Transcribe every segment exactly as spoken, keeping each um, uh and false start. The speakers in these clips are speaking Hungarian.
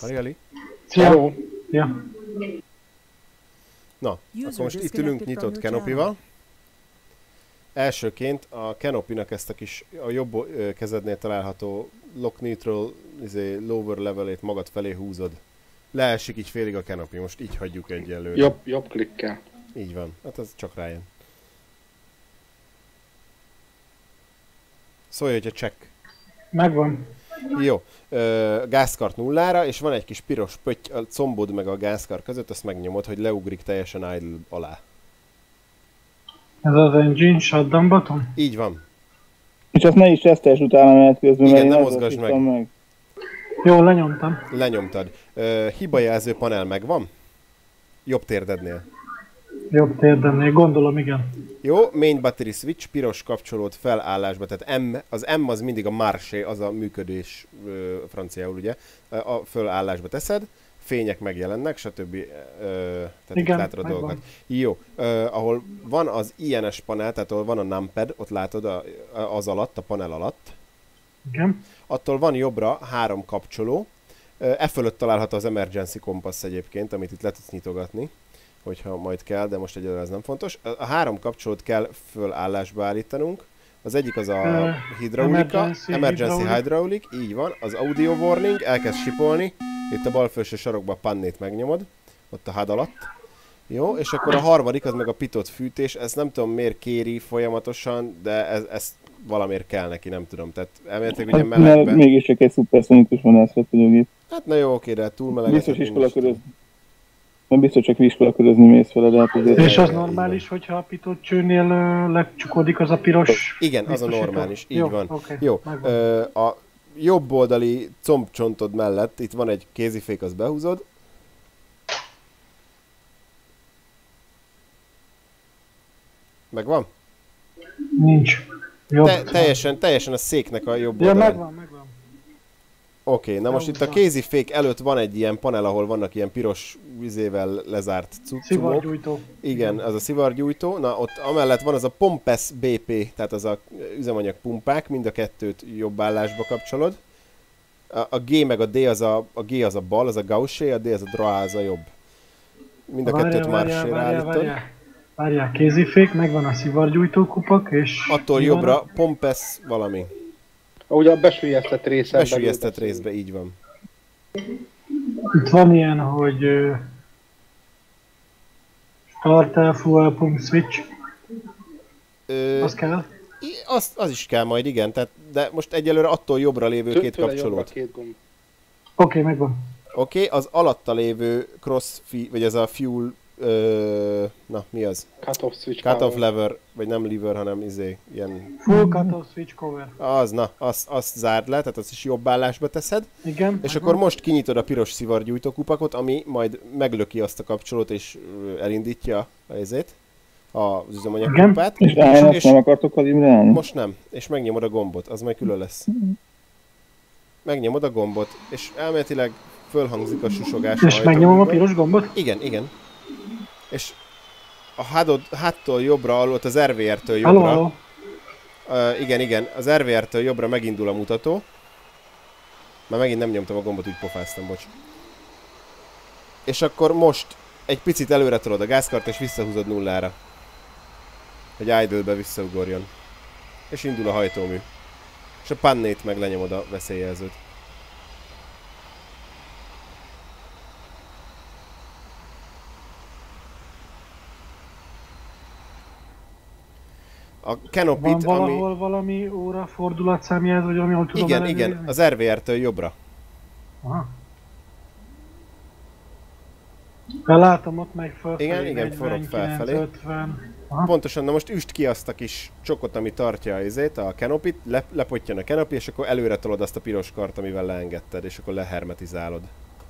Hali, Szia! Ja. Na, akkor most itt ülünk nyitott Canopy-val. Elsőként a Canopy-nak ezt a kis, a jobb ö, kezednél található Lock Neutral izé, lower levelét magad felé húzod. Leesik így félig a Canopy, most így hagyjuk egyelőre. Jobb, jobb klikkel. Így van, hát ez csak rájön. Szólj, hogyha check. Megvan. Jó, ö, gázkart nullára, és van egy kis piros pötty a combod meg a gázkar között, azt megnyomod, hogy leugrik teljesen idle alá. Ez az engine shutdown button? Így van. És azt ne is tesztes utána menet közben, igen, mert nem mozgasd meg. meg. Jó, lenyomtam. Lenyomtad. Ö, hibajelző panel megvan? Jobb térdednél. Jobb térdemnél, gondolom, igen. Jó, main battery switch, piros kapcsolód felállásba, tehát M, az M az mindig a marché, az a működés ö, franciául, ugye, a fölállásba teszed, fények megjelennek, stb. Ö, tehát igen, itt látod a dolgokat. Jó, ö, ahol van az I N S panel, tehát ahol van a numpad, ott látod a, az alatt, a panel alatt. Igen. Attól van jobbra három kapcsoló, e fölött található az emergency compass egyébként, amit itt le tudsz nyitogatni, hogyha majd kell, de most egyelőre ez nem fontos. A három kapcsolót kell fölállásba állítanunk. Az egyik az a uh, hidraulika, emergency, emergency hydraulic, így van. Az audio warning, elkezd sipolni. Itt a bal felső sarokban a pannét megnyomod, ott a há dé alatt. Jó, és akkor a harmadik, az meg a pitot fűtés. Ezt nem tudom miért kéri folyamatosan, de ez, ez valamiért kell neki, nem tudom. Tehát elméletileg ugye melegben... Mert mégis csak egy szuperszonikus van ezt repülőgép. Hát na jó, oké, de hát túl meleg. Biztos iskolakörözni. Nem biztos csak iskolakörözni mész vele, de hát azért... És az normális, hogyha a pitot csőnél lecsukódik az a piros... Igen, az a normális, így jó, van. Okay, jó, ö, a jobb oldali combcsontod mellett itt van egy kézifék, azt behúzod. Megvan? Nincs. Jobb. Te, teljesen, teljesen a széknek a jobb ja, oldalán. megvan, megvan. Oké, okay, na most itt a kézifék előtt van egy ilyen panel, ahol vannak ilyen piros vizével lezárt cuccumok. Szivargyújtó. Igen, az a szivargyújtó. Na ott amellett van az a Pompes bé pé, tehát az a üzemanyagpumpák, mind a kettőt jobb állásba kapcsolod. A, a G meg a D az a, a G az a bal, az a gauché, a D az a droit, az a jobb. Mind a várjál, kettőt marséra állítod. Várjál, kézifék, megvan a szivargyújtó kupak, és... Attól jobbra Pompes valami. Ugye a besülyeztett részben. Besülyeztett részben, így van. Itt van ilyen, hogy... Uh, Start fuel pump switch. Ö, az kell? Az, az is kell majd, igen. Tehát, de most egyelőre attól jobbra lévő két kapcsolót. Oké, okay, megvan. Oké, okay, az alatta lévő cross, vagy ez a fuel... Ö, na, mi az? Cut-off switch Cut off lever, vagy nem lever, hanem izé, ilyen... Full cut-off switch cover. Az, na, azt, azt zárd le, tehát azt is jobb állásba teszed. Igen. És akkor most kinyitod a piros szivargyújtókupakot, ami majd meglöki azt a kapcsolót, és elindítja a izét, az üzemanyagpumpát. És, és, és nem akartok kalibrálni? Most nem, és megnyomod a gombot, az majd külön lesz. Megnyomod a gombot, és elméletileg fölhangzik a susogás. És megnyomom a piros gombot? Igen, igen. És a hádod, hától jobbra, ott az er vé er-től jobbra. Halló, halló. Uh, igen, igen, az er vé er-től jobbra megindul a mutató. Már megint nem nyomtam a gombot, úgy pofáztam, bocs. És akkor most egy picit előre tolod a gázkart, és visszahúzod nullára. Hogy idle-be visszaugorjon. És indul a hajtómű. És a pannét meg lenyomod a veszélyjelzőt. A Canopy-t, van valahol ami... valami óra fordulatszámjelző, vagy valami, ahol tudom Igen, igen, az er vé er-től jobbra. Aha. Látom, ott megy felfelé. Igen, igen, forog felfelé. ötven. Pontosan, na most üst ki azt a kis csokot, ami tartja a izét, a Canopy-t, le, lepottyan a Canopy, és akkor előre tolod azt a piros kart, amivel leengedted, és akkor lehermetizálod.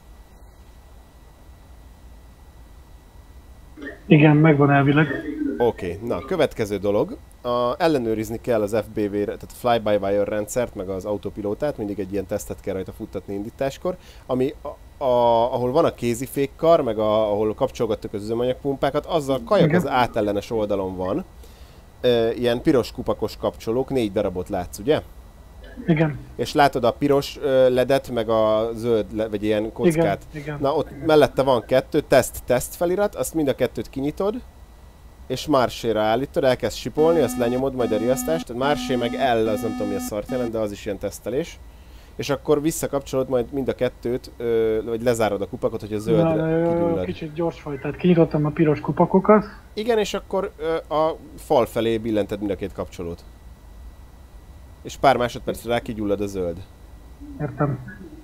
Igen, megvan elvileg. Oké, okay. Na, következő dolog. A, ellenőrizni kell az ef bé vé, tehát a fly-by-wire rendszert, meg az autopilótát, mindig egy ilyen tesztet kell rajta futtatni indításkor, ami a, a, ahol van a kézifékkar, meg a, ahol kapcsolgattuk az üzemanyagpumpákat, azzal kajak az átellenes oldalon van. E, ilyen piros kupakos kapcsolók, négy darabot látsz, ugye? Igen. És látod a piros ledet, meg a zöld, le, vagy ilyen kockát. Igen, igen. Na, ott mellette van kettő, teszt, teszt felirat, azt mind a kettőt kinyitod, és Marché-ra állítod, elkezd sipolni, azt lenyomod majd a riasztást, tehát Marché meg L, az nem tudom mi a szart jelent, de az is ilyen tesztelés. És akkor visszakapcsolod majd mind a kettőt, ö, vagy lezárod a kupakot, hogy a zöldre kigyullad. Kicsit gyors vagy, tehát kinyitottam a piros kupakokat. Igen, és akkor ö, a fal felé billented mind a két kapcsolót. És pár másodpercre rá kigyullad a zöld. Értem.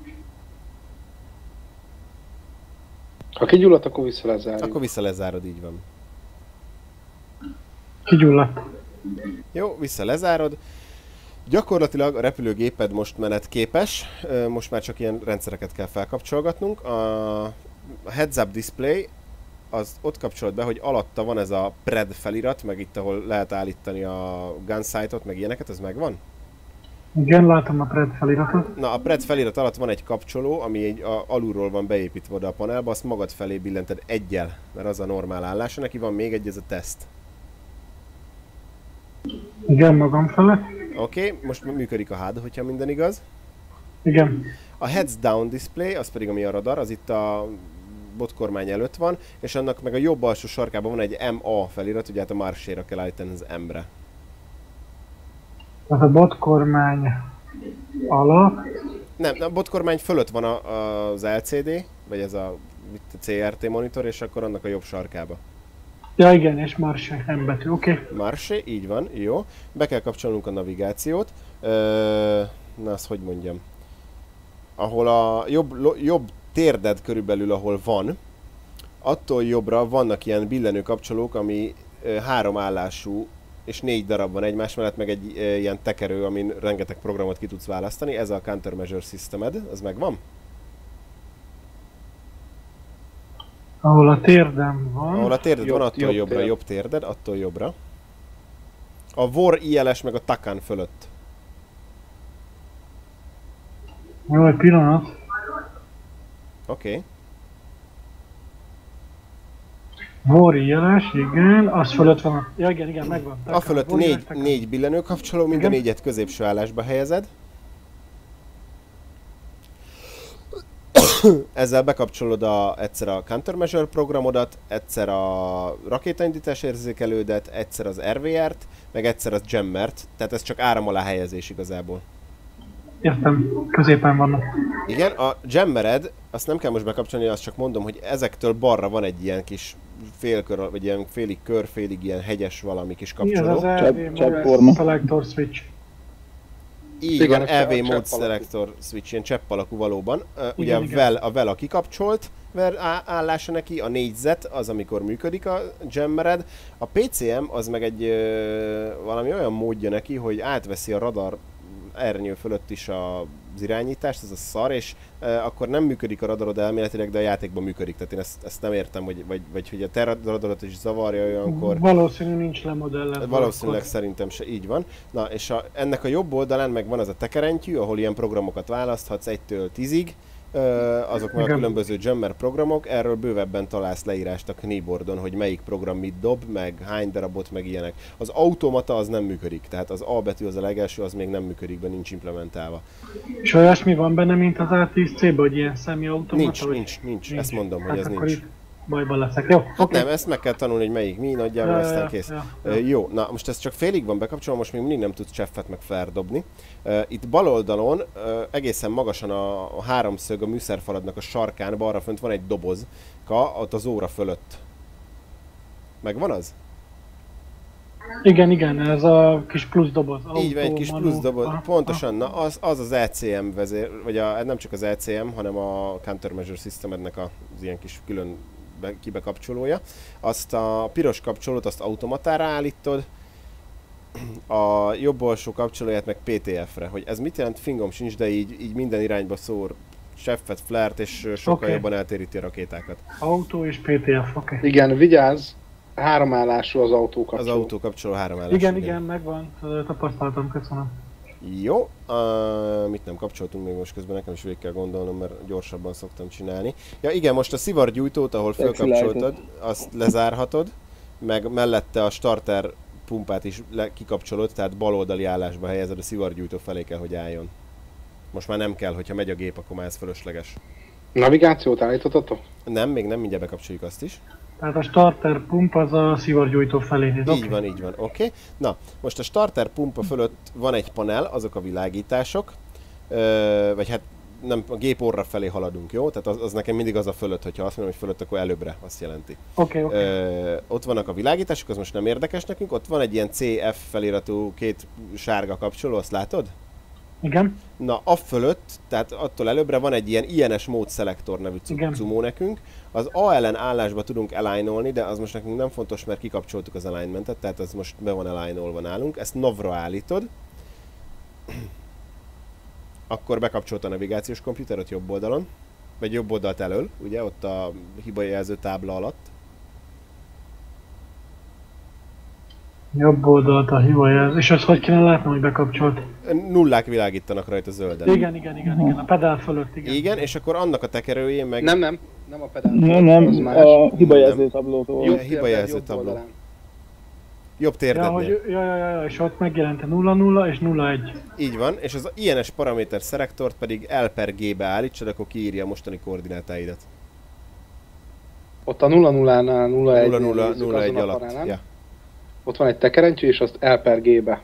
Ha kigyulladt, akkor vissza lezárjuk. Akkor vissza lezárod, így van. Kigyulladt. Jó, vissza lezárod. Gyakorlatilag a repülőgéped most menetképes, most már csak ilyen rendszereket kell felkapcsolgatnunk. A heads-up display az ott kapcsolod be, hogy alatta van ez a pred felirat, meg itt, ahol lehet állítani a gunsight-ot, meg ilyeneket, ez megvan? Igen, látom a pred feliratot. Na, a pred felirat alatt van egy kapcsoló, ami egy, a, alulról van beépítve oda a panelba, azt magad felé billented egyel, mert az a normál állása, neki van még egy, ez a teszt. Igen, magam fele. Oké, okay, most működik a há dé, hogyha minden igaz. Igen. A heads down display, az pedig ami a radar, az itt a botkormány előtt van, és annak meg a jobb alsó sarkában van egy em á felirat, ugye hát a Marché-ra kell állítani az M-re. Tehát a botkormány alatt. Nem, a botkormány fölött van a, a, az el cé dé, vagy ez a, a cé er té monitor, és akkor annak a jobb sarkába. Ja igen, és Marché, M betű, oké. Okay. Marché, így van, jó. Be kell kapcsolnunk a navigációt. Ö, na, azt hogy mondjam. Ahol a jobb, lo, jobb térded körülbelül, ahol van, attól jobbra vannak ilyen billenő kapcsolók, ami ö, három állású, és négy darab van egymás mellett, meg egy ö, ilyen tekerő, amin rengeteg programot ki tudsz választani. Ez a countermeasure systemed, az megvan? Ahol a térdem van. Ahol a térded jobb, van, attól jobb jobbra, térd. jobb térded, attól jobbra. A vor i el es meg a takán fölött. Jó, egy pillanat. Oké. Okay. Vori jeles, igen, az fölött van a... Ja igen, igen, megvan. A fölött Vori négy, jeles, tekán. négy billenő kapcsoló, mind a Igen. négyet középső állásba helyezed. Ezzel bekapcsolod a, egyszer a countermeasure programodat, egyszer a rakétaindítás érzékelődet, egyszer az er vé er-t, meg egyszer az jammert, tehát ez csak áram alá helyezés igazából. Értem, középen vannak. Igen, a jammered, azt nem kell most bekapcsolni, azt csak mondom, hogy ezektől balra van egy ilyen kis félkör, vagy ilyen félig kör, félig ilyen hegyes valami kis Mi az kapcsoló. az el vé Chat- Mode chatforma. Selector Switch? Így Igen, van, a el vé csepp Mode alakú. Selector Switch, ilyen csepp alakú valóban. Uh, ugye Igen, a igen. vel, a vel a kikapcsolt ver á- állása neki, a négyzet az, amikor működik a jammered. A pé cé em az meg egy uh, valami olyan módja neki, hogy átveszi a radar ernyő fölött is a az irányítást, ez a szar, és e, akkor nem működik a radarod elméletileg, de a játékban működik. Tehát én ezt, ezt nem értem, hogy, vagy, vagy hogy a te radarodat is zavarja olyankor. Valószínű nincs lemodellezve. Valószínűleg akkor. szerintem se így van. Na, és a, ennek a jobb oldalán meg van az a tekerentyű, ahol ilyen programokat választhatsz egytől tízig. Ö, azok már a Igen. különböző jammer programok, erről bővebben találsz leírást a keyboardon, hogy melyik program mit dob, meg hány darabot, meg ilyenek. Az automata az nem működik, tehát az A betű az a legelső, az még nem működik, be nincs implementálva. És olyasmi van benne, mint az á tíz cé-ben, hogy ilyen szemi-automata? Nincs, vagy- nincs, nincs, ezt mondom, hogy hát ez akkor nincs. Itt bajban leszek, jó? Hát oké. nem, ezt meg kell tanulni, hogy melyik mi, nagyjából Ja, aztán ja, kész. ja, Ö, Jó, na most ez csak félig van bekapcsolva, most még mindig nem tudsz cseffet meg feldobni. Ö, Itt bal oldalon, ö, egészen magasan a, a háromszög a műszerfaladnak a sarkán, balra fönt van egy dobozka, ott az óra fölött. Megvan az? Igen, igen, ez a kis plusz doboz. Így van, egy kis manu. plusz doboz, Aha, pontosan, na az az, az e cé em vezér, vagy a, nem csak az e cé em, hanem a Countermeasure Systemednek az ilyen kis külön be, kibekapcsolója. Azt a piros kapcsolót, azt automatára állítod, a jobb alsó kapcsolóját meg pé té ef-re. Hogy ez mit jelent, fingom sincs, de így, így minden irányba szór seffet, flert, és sokkal Oké. jobban eltéríti a rakétákat. Autó és pé té ef, oké. Okay. Igen, vigyázz! Három állású az autó Az kapcsoló. autó kapcsoló három állás. Igen, igen, megvan. Tapasztaltam, köszönöm. Jó, uh, mit nem kapcsoltunk még most közben, nekem is végig kell gondolnom, mert gyorsabban szoktam csinálni. Ja igen, most a szivargyújtót, ahol felkapcsoltad, azt lezárhatod, meg mellette a starter pumpát is le, kikapcsolod, tehát baloldali állásba helyezed, a szivargyújtó felé kell, hogy álljon. Most már nem kell, hogyha megy a gép, akkor már ez fölösleges. Navigációt állítottatok? Nem, még nem, mindjárt bekapcsoljuk azt is. Tehát a starter pump az a szivargyújtó felé néz. Így van, így van, oké. Okay. Na, most a starter pumpa fölött van egy panel, azok a világítások, ö, vagy hát nem, a gép orra felé haladunk, jó? Tehát az, az nekem mindig az a fölött, hogyha azt mondom, hogy fölött, akkor előbbre, azt jelenti. Oké, okay, oké. Okay. Ott vannak a világítások, az most nem érdekes nekünk, ott van egy ilyen cé ef feliratú két sárga kapcsoló, azt látod? Igen. Na, a fölött, tehát attól előbbre van egy ilyen i en es mód szelektor nevű Igen. cumó nekünk. Az á el en állásba tudunk alignolni, de az most nekünk nem fontos, mert kikapcsoltuk az alignmentet, tehát az most be van alignolva nálunk. Ezt navra állítod. Akkor bekapcsolt a navigációs komputer ott jobb oldalon. Vagy jobb oldalt elől, ugye, ott a hibajelző tábla alatt. Jobb oldalt a hibajelző. És azt hogy kéne látnom, hogy bekapcsolt? Nullák világítanak rajta zölden. Igen, igen, igen, igen. A pedál fölött, igen. Igen, és akkor annak a tekerőjén meg... Nem, nem. Nem a pedál. Nem, nem, az más. a hibajelző tablótól. Jobb Jobb hibajelző jobb tabló. oldalán. Jobb Ja, térdednél. hogy, ja, ja, ja, ja, és ott megjelent a nulla nulla és nulla egy. Így van, és az i en es paraméter szelektort pedig L per G-be állítsad, akkor kiírja a mostani koordinátáidat. Ott a nulla nullánál nulla egy nulla nulla nulla egy alatt. panelen. Ja. Ott van egy tekerentyű, és azt L per G-be.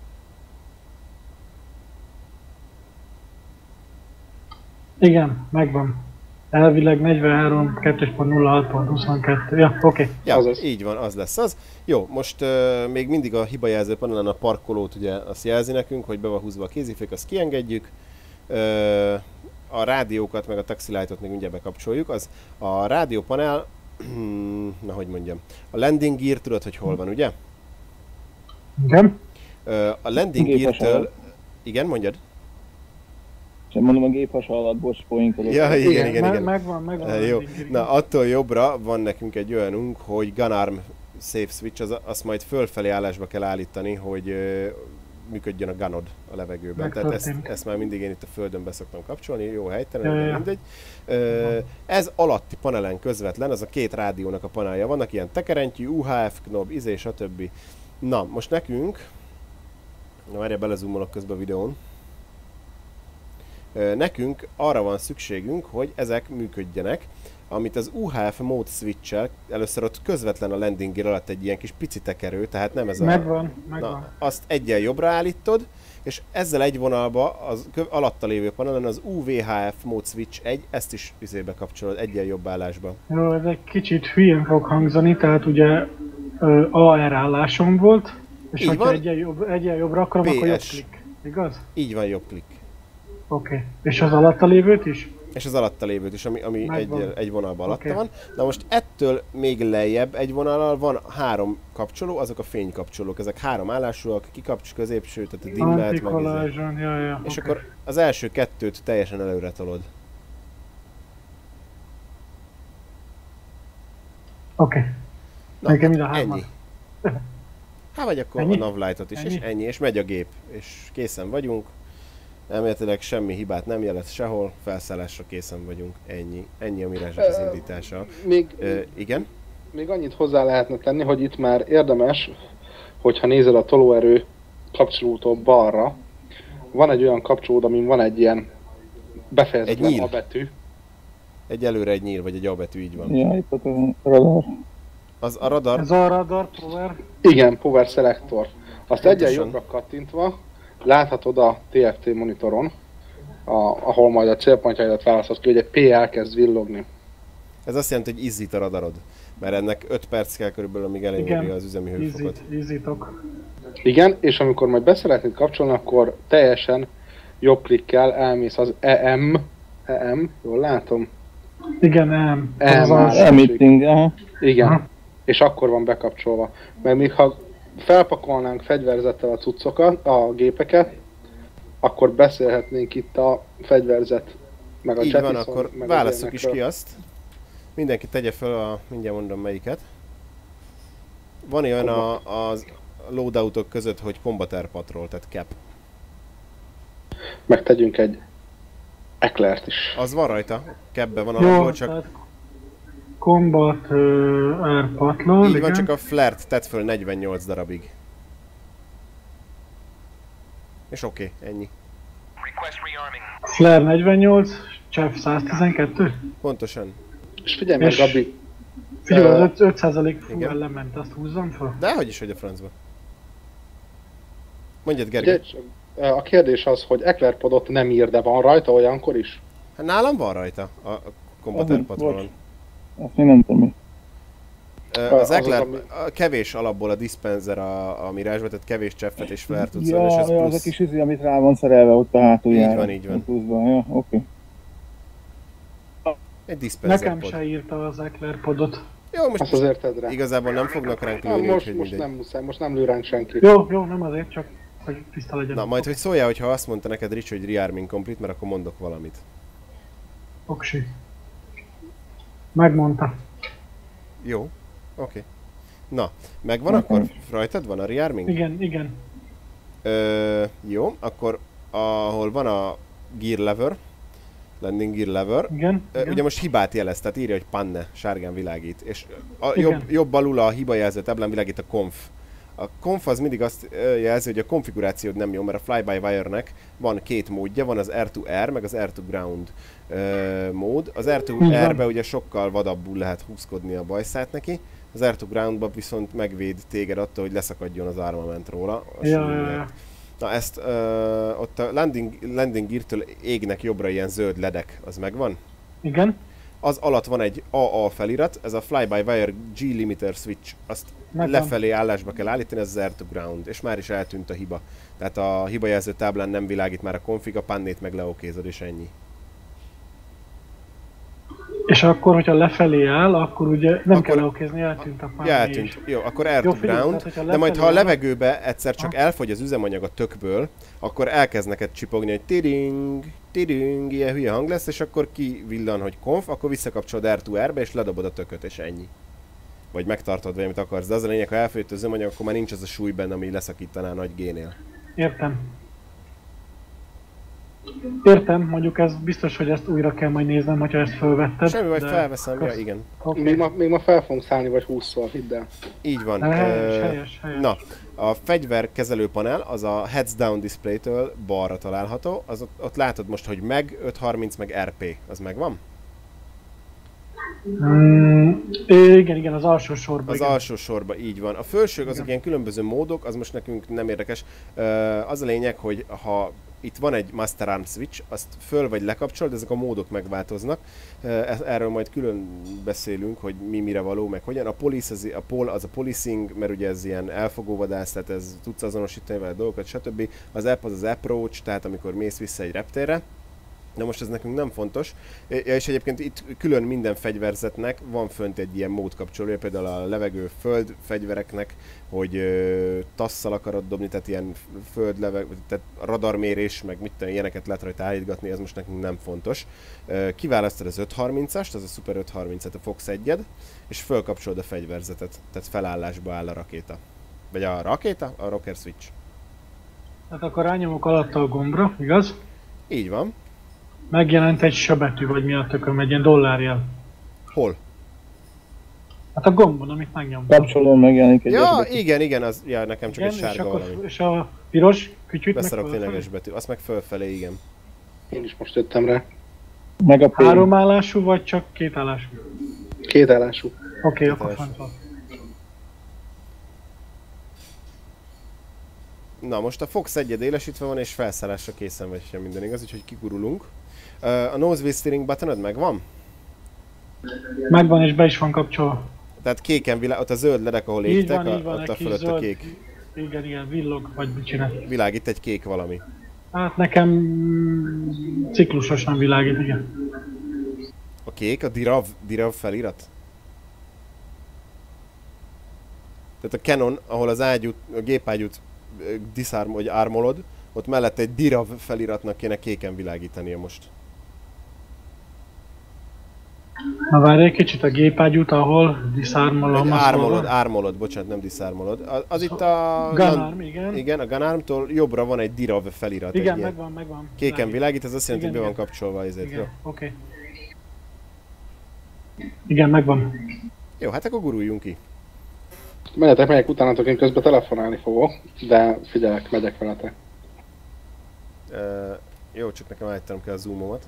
Igen, megvan. Elvileg negyvenhárom kettő pont nulla hat pont huszonkettő. Ja, oké. Okay. Ja, Azaz. így van, az lesz az. Jó, most uh, még mindig a hibajelző panelen a parkolót ugye azt jelzi nekünk, hogy be van húzva a kézifék, azt kiengedjük. Uh, a rádiókat meg a taxilightot még mindjárt bekapcsoljuk. Az a rádiópanel, na hogy mondjam, a landing gear tudod, hogy hol van, ugye? Igen. Uh, a landing Gépes gear-től... alatt. Igen, mondjad? Sem mondom a géphasa alatt, bocs, poinkolok. Ja, igen, igen, igen. Me- igen. megvan, megvan. Uh, jó, mindig, igen. na attól jobbra van nekünk egy olyanunk, hogy Gunarm Safe Switch, az, azt majd fölfelé állásba kell állítani, hogy uh, működjön a gunod a levegőben. Tehát ezt, Megtörtént. ezt már mindig én itt a földön beszoktam kapcsolni, jó helytelen, Ja, de ja, ja. mindegy. Uh, ez alatti panelen közvetlen, az a két rádiónak a panelja. Vannak ilyen tekerentyű, u há ef knob, izé, stb. Na, most nekünk, na várjál, belezoomolok közben a videón. Nekünk arra van szükségünk, hogy ezek működjenek, amit az u há ef mode switch-el, először ott közvetlen a landing gear alatt egy ilyen kis pici tekerő, tehát nem ez a... Megvan, megvan. Na, azt egyen jobbra állítod, és ezzel egy vonalba az kö- alatta lévő panelen az u vé há ef mode switch egy, ezt is izébe kapcsolod, egyen jobb állásba. Jó, ez egy kicsit hülyén fog hangzani, tehát ugye ö, á er állásom volt, és Így ha van. egyen, jobb, egyen jobbra akarom, akkor jobb pé es. klik. Igaz? Így van, jobb klik. Oké. Okay. És az alatta lévőt is? És az alatta lévőt is, ami, ami egy, Megvan. egy vonalban alatta Oké. van. Na most ettől még lejjebb egy vonallal van három kapcsoló, azok a fénykapcsolók. Ezek három állásúak, kikapcs, középső, tehát a dimmelt, meg izé. Antikolázson, ja, ja. És okay. akkor az első kettőt teljesen előre tolod. Oké. Okay. Na, Nekem mind a hármat. ennyi. Hát vagy akkor Ennyi? a navlightot is, Ennyi? és ennyi, és megy a gép, és készen vagyunk. Elméletileg semmi hibát nem jelez sehol, felszállásra készen vagyunk, ennyi. Ennyi a mirázsnak az indítása. Még, Ö, igen? még annyit hozzá lehetne tenni, hogy itt már érdemes, hogyha nézed a tolóerő kapcsolótól balra, van egy olyan kapcsolód, amin van egy ilyen Egy befejezetlen nyíl. A betű. Egy előre egy nyíl, vagy egy A betű, így van. Ja, itt ott a radar. Az a radar, Ez a radar power. Igen, Power Selector. Azt Pontosan. egyen jobbra kattintva láthatod a té ef té monitoron, a, ahol majd a célpontjaidat választod ki, hogy egy P elkezd villogni. ez azt jelenti, hogy izzít a radarod. Mert ennek öt perc kell körülbelül, amíg eléri Igen. az üzemi hőfokot. Easy, easy-tok. Igen, és amikor majd beszeretnéd kapcsolni, akkor teljesen jobb klikkel elmész az E M, E M, jól látom? Igen, nem. E Az M. az- Emitting, aha. Igen, Aha. és akkor van bekapcsolva. Mert még ha felpakolnánk fegyverzettel a cuccokat, a gépeket, akkor beszélhetnénk itt a fegyverzet, meg a Így van, Jettison, akkor meg válasszuk is ilyenekről. ki azt. Mindenki tegye fel a, mindjárt mondom melyiket. Van olyan a, az loadoutok között, hogy Combater Patrol, tehát cap. Meg tegyünk egy Eclairt is. Az van rajta, capbe van Jó, alapból, csak tehát Combat uh, Air Patrol, így igen. van, csak a flare-t tedd föl negyvennyolc darabig. És oké, okay, ennyi. Flare negyvennyolc, Chef száztizenkettő. Pontosan. És figyelj meg, És- Gabi, Figyelj, Ö, az öt százalék full igen. lement, azt húzzam fel? Dehogy is, hogy a francba. Mondjad, figyelj, Gergő. csak, ö, a kérdés az, hogy Eclairpodot nem ír, de van rajta olyankor is? Hát nálam van rajta a, a Combater Az- patronon. bocs. Azt még nem tudom mi. Ö, Az Az az, Eclair, ami- a kevés alapból a dispenser a, a Mirage-ba, tehát kevés cseppet és flare tudsz Ja, venni, és ez ja, az a plusz. kis izé, amit rá van szerelve ott a hátuljára. Így van, így van. Pluszban, ja, oké. Egy dispenser Nekem pod. se írta az Eclair podot. Jó, most Azt azért tedd rá. igazából nem fognak ránk Na, lőni, most, úgyhogy most mindegy. nem muszáj, most nem lő ránk senki. Jó, jó, nem azért, csak hogy tiszta legyen. Na, majd hogy szóljál, hogyha azt mondta neked Rich, hogy rearming complete, mert akkor mondok valamit. Oksi. Megmondta. Jó, oké. Okay. Na, megvan Nekem akkor? Rajtad van a rearming? Igen, igen. Ö, jó, akkor ahol van a gear lever, landing gear lever, Igen, Ö, igen. ugye most hibát jelez, tehát írja, hogy panne, sárgán világít, és a Igen. jobb, jobb alul a hibajelző táblán világít a conf. A conf az mindig azt ö, jelzi, hogy a konfigurációd nem jó, mert a fly-by-wire-nek van két módja, van az air to air, meg az air to ground ö, mód. Az air to Így van. air-be ugye sokkal vadabbul lehet húzkodni a bajszát neki, az air to ground-ba viszont megvéd téged attól, hogy leszakadjon az armament róla. a Ja, súly ja, miatt. ja. Na ezt ö, ott a landing, landing gear-től égnek jobbra ilyen zöld ledek, az megvan? Igen. Az alatt van egy á á felirat, ez a Fly-by-Wire G Limiter Switch, azt Megvan. lefelé állásba kell állítani, ez az Air to Ground, és már is eltűnt a hiba. Tehát a hibajelző táblán nem világít már a config, a pannét meg leokézod, és ennyi. És akkor, hogyha lefelé áll, akkor ugye nem Akkor- kell leokézni, eltűnt a pár Ja, eltűnt. Jó, akkor Air Jó, to figyelj, Ground, tehát, hogyha de majd ha a lefelé áll- levegőbe egyszer csak elfogy az üzemanyag a tökből, akkor elkezd neked csipogni, hogy tiding, tiding, ilyen hülye hang lesz, és akkor kivillan, hogy konf, akkor visszakapcsolod Air to Air-be, és ledobod a tököt, és ennyi. Vagy megtartod, vagy amit akarsz, de az a lényeg, ha elfogyott az üzemanyag, akkor már nincs az a súly benne, ami leszakítaná a nagy génél. Értem. Értem, mondjuk ez biztos, hogy ezt újra kell majd néznem, hogyha ezt felvetted. Semmi, vagy de- felveszem, ja Kösz. igen. Oké. Még ma, még ma fel fogunk szállni, vagy húszszor, hidd el. Így van. Helyes, Ö, helyes, helyes. Na, a fegyverkezelő panel az a Heads Down Display-től balra található, az ott, ott látod most, hogy meg ötszázharminc, meg er pé, az megvan? Mm, igen, igen, az alsó sorban. Az igen. alsó sorban így van. A felsők azok Igen. ilyen különböző módok, az most nekünk nem érdekes. Ö, Az a lényeg, hogy ha itt van egy Master Arm Switch, azt föl vagy lekapcsolod, ezek a módok megváltoznak. Ö, e- Erről majd külön beszélünk, hogy mi mire való, meg hogyan. A police, az, a pol, az a policing, mert ugye ez ilyen elfogóvadász, tehát ez tudsz azonosítani vele dolgokat, stb. Az app az az approach, tehát amikor mész vissza egy reptérre. De most ez nekünk nem fontos, Ja, és egyébként itt külön minden fegyverzetnek van fönt egy ilyen módkapcsolója, például a levegő föld fegyvereknek, hogy ö, tasszal akarod dobni, tehát ilyen föld leveg, tehát radarmérés, meg mit tudom, ilyeneket lehet rajta állítgatni, ez most nekünk nem fontos. Ö, kiválasztod az ötszázharmincast, az a Super ötszázharmincet, a Fox egyed, és fölkapcsolod a fegyverzetet, tehát felállásba áll a rakéta. Vagy a rakéta, a rocker switch. Tehát akkor rányomok alatta a gombra, igaz? Így van. Megjelent egy söbetű, vagy mi a tököm, egy ilyen dollárjel. Hol? Hát a gombon, amit megnyomtam. Kapcsolón megjelenik egy Ja, esbetű. igen, igen, az, ja, nekem csak Igen, egy és, sárga akkor, valami. és a piros kütyűt meg Beszarok fölfelé? tényleges betű, azt meg fölfelé, igen. Én is most jöttem rá. Meg a P. Három állású, vagy csak két állású? Két állású. Oké, okay, akkor állású. fent van. Na most a Fox egyed élesítve van és felszállásra készen vagy sem minden igaz, úgyhogy kigurulunk. Uh, a nose wheel steering buttonod megvan? Megvan és be is van kapcsolva. Tehát kéken világ, ott a zöld ledek, ahol Így égtek, van, a, így van, ott egy a kis fölött a zöld. kék. Igen, igen, villog, vagy mit csinál. Világít egy kék valami. Hát nekem mm, ciklusosan világít, igen. A kék, a dirav, dirav felirat? Tehát a Canon, ahol az ágyút, a gépágyút ö, disarm, vagy ármolod, ott mellette egy dirav feliratnak kéne kéken világítania most. Na várj egy kicsit a gépágyút, ahol diszármolom. Egy azt ármolod, mondom. ármolod, bocsánat, nem diszármolod. Az, az itt a... Gunarm, igen. Igen, a Gunarmtól jobbra van egy dirav felirat. Igen, egy ilyen. megvan, megvan. Kéken világít, ez azt jelenti, hogy Igen, be van igen. kapcsolva ezért. Jó. Igen, oké. Igen, megvan. Jó, hát akkor guruljunk ki. Menjetek, megyek utánatok, én közben telefonálni fogok, de figyelek, megyek veletek. Uh, jó, csak nekem állítanom kell a zoomomat.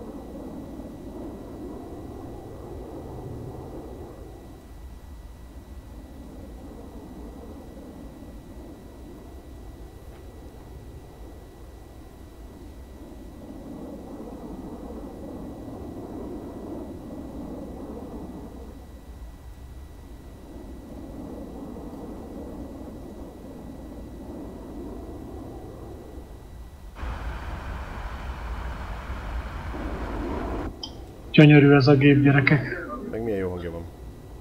Gyönyörű ez a gép, gyerekek. Meg milyen jó hangja van.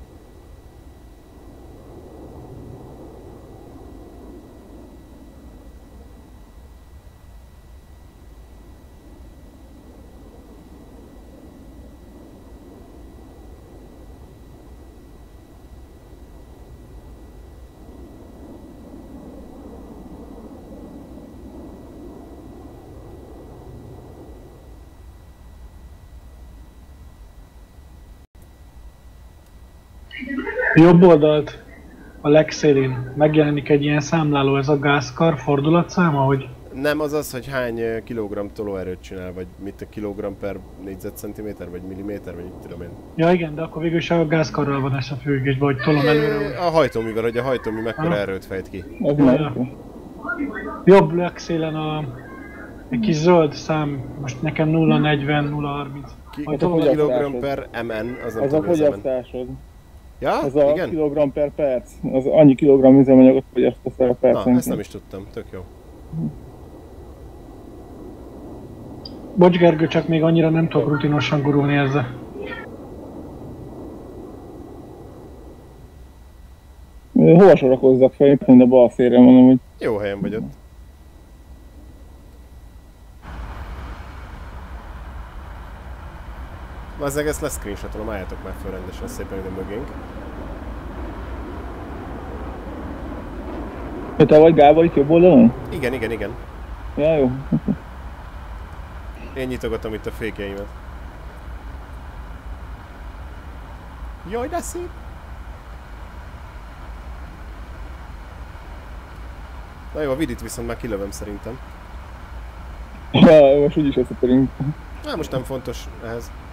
Jobb oldalt a legszélén megjelenik egy ilyen számláló, ez a gázkar fordulatszáma, hogy Nem, az az, hogy hány ö, kilogramm tolóerőt csinál, vagy mit a kilogramm per négyzetcentiméter, vagy milliméter, vagy mit tudom én. ja igen, de akkor végül is a gázkarral van összefüggésben, hogy tolom előre. A hajtóművel, hogy a hajtómű mekkora Ah. erőt fejt ki. Az Ja. már. Jobb legszélen a egy kis zöld szám, most nekem nulla negyven, nulla harminc. Ki, Majd a tovább- kilogramm fogyasztásod. per mn, az nem Az a tudom, mi az mn. fogyasztásod. Ja? Az a Igen? kilogramm per perc. Az annyi kilogramm üzemanyagot fogyasztasz el a Na, percenként. ezt nem is tudtam, tök jó. Bocs Gergő, csak még annyira nem tudok rutinosan gurulni ezzel. Hova sorakozzak fel? Éppen a bal szélre mondom, hogy Jó helyen vagy ott. Azzeg ezt leszcreenshotolom, álljátok már föl rendesen szépen ide mögénk. hogy te vagy Gábor itt jobb oldalon? Igen, igen, igen. Ja, jó. Én nyitogatom itt a fékjeimet. Jaj, de szép! Na jó, a vidit viszont már kilövöm szerintem. Ja, most úgyis összetörünk. Na, most nem fontos ehhez.